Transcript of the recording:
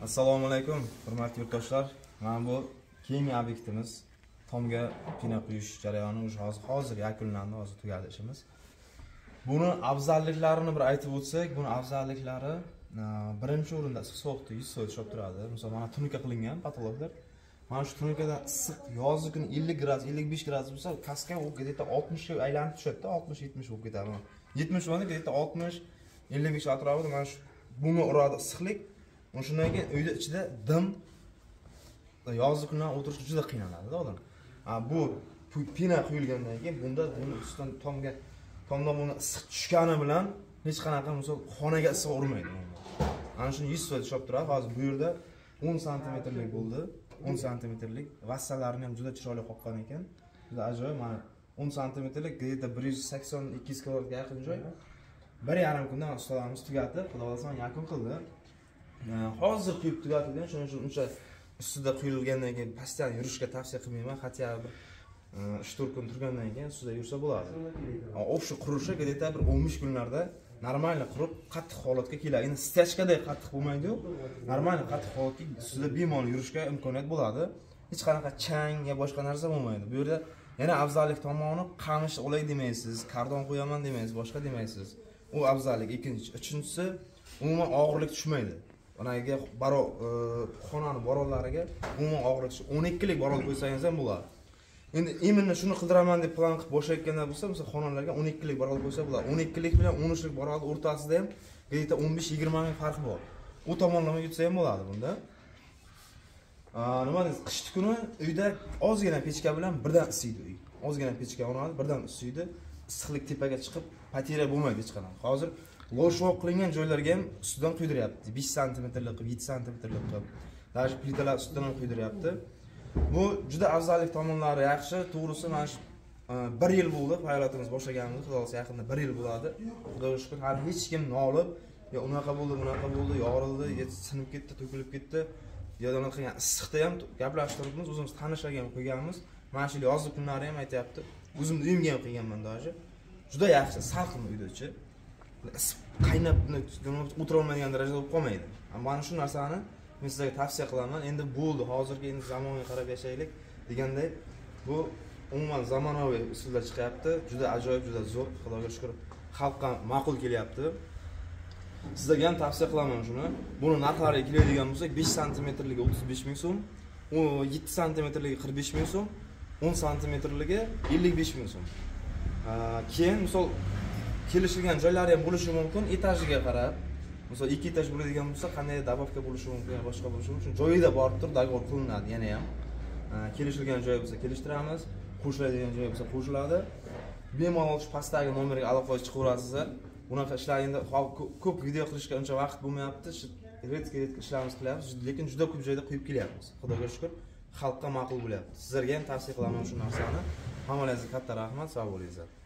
Assalomu alaykum, hurmatli yurtdoshlar. Mana bu keyingi obyektimiz tomga pina quyish jarayoni hozir yakunlandi, hozir tugadi ishimiz. Buni afzalliklarini bir aytib o'tsak, buni afzalliklari birinchi o'rinda issiq sovuqda 100 soat ushlab turadi. Masalan, mana tunika qilingan patologlar. Mana shu tunikadan issiq yozgi kuni 50 gradus, 55 gradus bo'lsa, kaska u где-то 60 ga aylanib tushadi, 60-70 bo'lib ketadi. 70 bo'lsa, где-то 60, 55 atrofida mana shu bunga uradi issiqlik. Shundan keyin uyda ichida dim yozgi kundan o'tirish juda qiynaladi odam. Bu pina quyilgandan keyin bunda buni ustidan tomdan buni issiq tushgani bilan hech qanaqa misol xonaga issiq urmaydi. Ana shuni 100 soat ushlab turadi. Hozir bu yerda 10 santimetrlik bo'ldi. 10 santimetrlik vassalarini ham juda chiroyli qoqqan ekan. Juda ajoyib. Mana 10 santimetrlik где-то 182 kvadratga yaqin joy. 1,5 kundan ustalarimiz tugatdi. Xudo xolasa yakun qildi. Hozir quyib tugatilgan, shuning uchun uncha ustida quyilgandan keyin pastdan yurishga tavsiya qilmayman. Hatto bir 3-4 kun turgandan keyin ustida yursa bo'ladi. O'sha qurishi где-то bir 15 kunlarda normal qurib qattiq holatga keladi. Endi stachkadek qattiq bo'lmaydi-yu. Normal qattiq holatga ustida bemalol yurishga imkoniyat bo'ladi. Hech qanaqa chang yo boshqa narsa bo'lmaydi. Bu yerda yana afzallik tomoni qamish olay demaysiz, kardon qo'yaman demaysiz, boshqa demaysiz. U afzallik. Ikkinchisi umuman og'irlik tushmaydi. Onaga xonani borollariga umuman og'irlik 12lik borol qo'ysangiz ham bo'ladi. Endi imенно shuni qildiraman deb plan qilib boshlayotganda bo'lsa, masalan, xonalarga 12lik borol qo'ysa bo'ladi. 12lik bilan 13lik borol o'rtasida ham где-то 15-20 ming farq bor. U tomonlama yutsa ham bo'ladi bunda. Nima deysiz? Qishki kuni uyda ozgina pechka bilan birdan isiydi uy. Ozgina pechka o'rnatib, birdan isiydi. Issiqlik tepaga chiqib, patera bo'lmaydi hech qanaqa. Hozir loshvoq qilingan joylarga ham ustidan quydiryapti. 5 santimetrlik qilib, 7 santimetrlik qilib. Даже plitalar ustidan ham quydiryapti. Bu juda afzallik tomonlari yaxshi. To'g'risi, mana shu 1 yil bo'ldi faoliyatimiz boshlaganimiz. Xudoga yaqinda 1 yil bo'ladi. Xudoga shukr, hali hech kim nolib, yo unaqa bo'ldi, bunaqa bo'ldi, yorildi, yo sinib ketdi, to'kilib ketdi. Yo unaqa qilgan issiqda ham gaplashtiribmiz, o'zimiz tanishlarga ham qo'yganmiz. Mana shu yozgi kunlari ham aytayapti. O'zimni uyimga ham qilganman doji. Juda yaxshi, salqin uyda-chi. Qaynab o'tira olmaydigan darajada bo'lib qolmaydi. Mana shu narsani men sizlarga tavsiya qilaman. Endi bo'ldi, hozirgi endi zamonga qarab yashaylik degandek, bu umuman zamonaviy usullar chiqyapti. Juda ajoyib, juda zo'r. Xudoga shukr, xalqqa ma'qul kelyapti. Sizlarga ham tavsiya qilaman shuni. Buni narxlariga keladigan bo'lsak, 5 santimetrligi 35 ming so'm, 7 santimetrligi 45 ming so'm, 10 santimetrligi 55 ming so'm. Keyin misol kelishilgan joylari ham bo'lishi mumkin, etajiga qarab. Masalan, 2 etaj bo'ladigan bo'lsa, qanday dabavka bo'lishi mumkin, boshqa bo'lishi mumkin. Joyida borib turib dogovor qilinadi yana ham. Kelishilgan joy bo'lsa kelishtiramiz, qo'shiladigan joy bo'lsa qo'shiladi. Bemalol shu pastdagi nomerga aloqaga chiqaverasiz. Bunaqa ishlar endi ko'p video qilishga uncha vaqt bo'lmayapti. Redga ishlarimiz qilyapmiz, lekin juda ko'p joyda quyib kelyapmiz. Xudoga shukr, xalqqa ma'qul bo'lyapti. Sizlarga ham tavsiya qilaman shu narsani. Hammalaringizga katta rahmat, sog' bo'linglar.